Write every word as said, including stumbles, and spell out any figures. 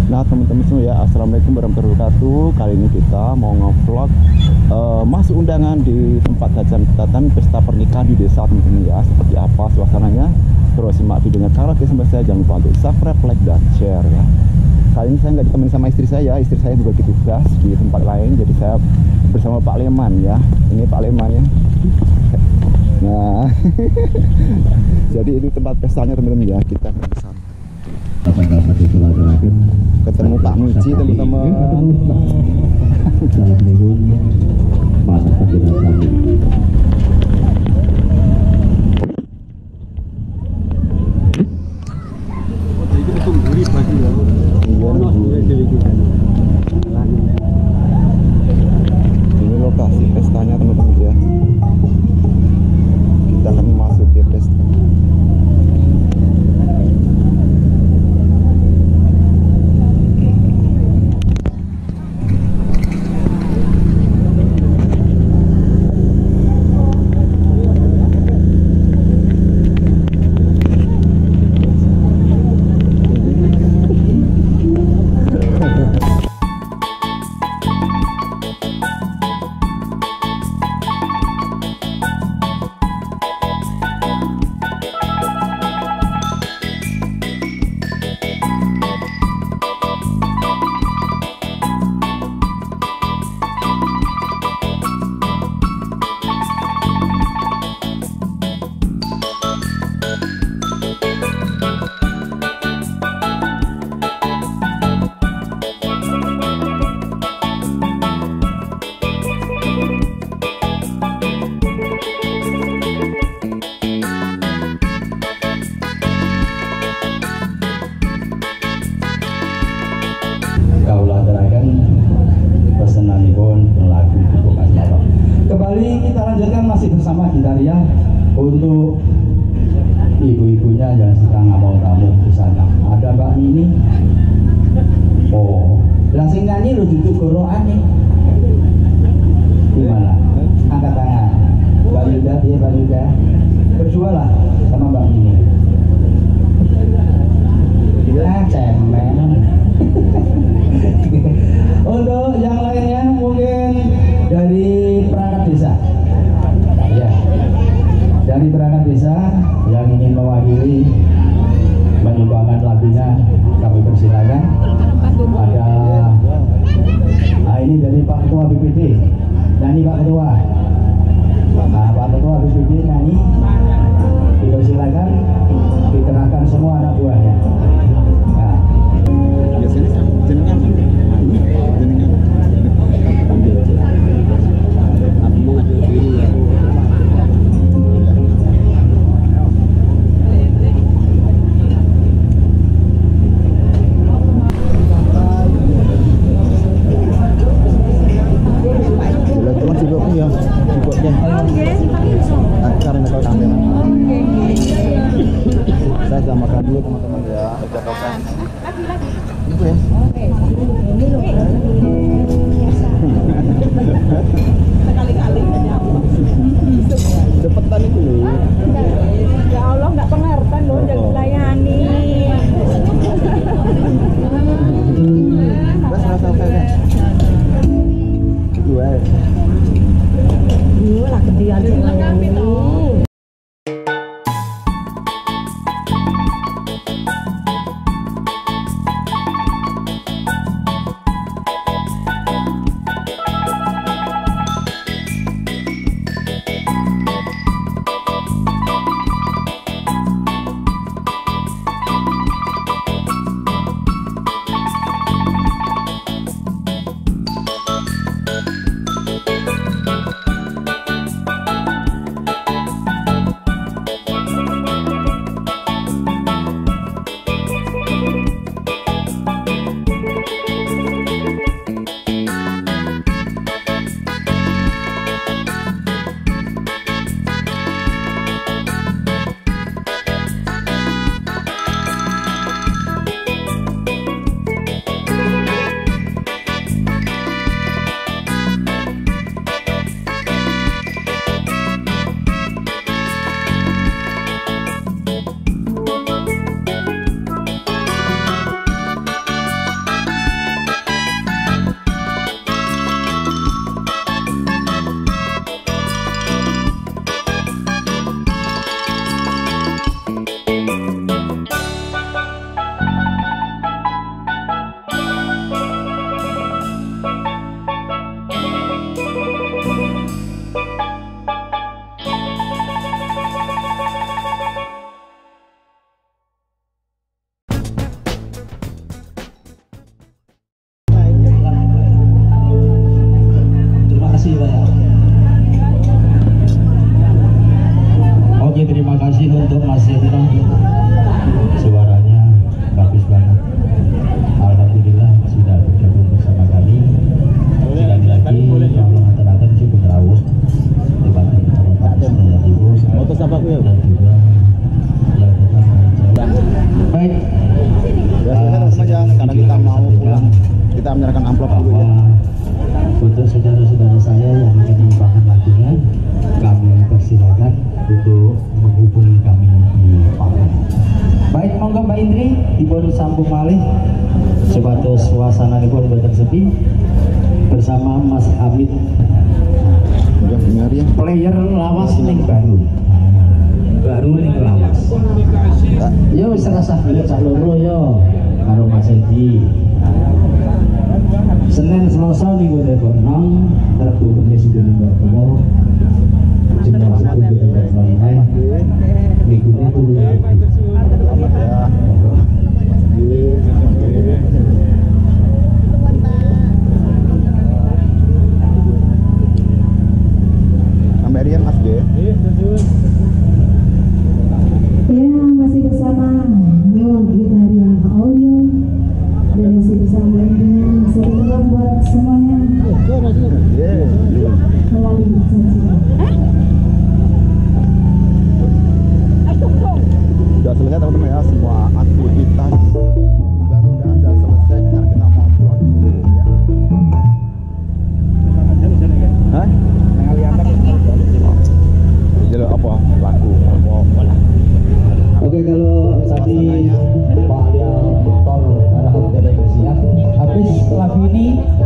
Nah teman-teman semua ya, assalamualaikum warahmatullahi wabarakatuh. Kali ini kita mau nge-vlog uh, masuk undangan di tempat hajatan ketatan pesta pernikahan di desa teman-teman ya. Seperti apa suasananya, terus simak videonya. Kalau sampai saya jangan lupa untuk subscribe, like, dan share ya. Kali ini saya nggak ditemani sama istri saya, istri saya berbagi tugas di tempat lain, jadi saya bersama Pak Leman ya. Ini Pak Leman ya. Nah, jadi itu tempat pestanya teman-teman ya. Kita ke sana. Ketemu Pak Muji teman-teman. Salam nyuwun Pak Panjenengan. Ini lokasi pestanya teman-teman ya. Kita akan masuk ke pesta. Kembali kita lanjutkan masih bersama Gitaria untuk ibu-ibunya yang sedang ngamau tamu di sana. Ada Mbak Nini. Oh, langsung nyanyi lu duduk gorokan nih. Gimana? Angkat tangan. Mbak Yuda, iya Mbak Yuda. Berdua lah sama Mbak Nini. Ah, cemen. Untuk yang lainnya mungkin dari perangkat desa, ya, dari perangkat desa yang ingin mewakili menyumbangkan lagunya, kami persilakan. Ada, nah ini dari Pak Ketua B P D, nyanyi Pak Ketua. Nah Pak Ketua B P D nyanyi, dipersilakan, dikerahkan semua anak buahnya. Nah. Saya sudah makan dulu teman-teman ya. Lagi-lagi. Itu ya. Sekali-kali. Cepetan itu loh. Ya Allah, nggak pengertian loh, jangan dilayani. Mas rasa apa ya? Gue. Iya lah kedian itu. mau pulang. Kita menyerahkan amplop dulu ya. Untuk saudara-saudara saya yang ingin menyumbangkan lagunya, kami persilakan untuk menghubungi kami di panggung. Baik, monggo Mbak Indri dipun sambung malih supados suasana dipun boten sepi bersama Mas Hamid. Udah dengar ya. Player lawas ning baru. Baru ning lawas. Yo wis rasah yo cah loro yo karo Mas Edi. Senin Selasa ning ngene kok nang Rabu Kamis dene Bapak. Jeneng sebut lain. Minggunya dulu. Selamat ya. Sampai Rian Mas G. Ya, masih bersama Yon Gitaria Audio dan masih bersama dengan sering buat semuanya melalui janjian. Sudah selesai teman-teman ya, semua aktivitas mudah-mudahan sudah selesai. Sekarang kita mau pulang dulu ya. Hah? Jalur apa? Lagu apa? Oke, kalau tadi Pak Liang Tol arah Hotel siap, habis lagu ini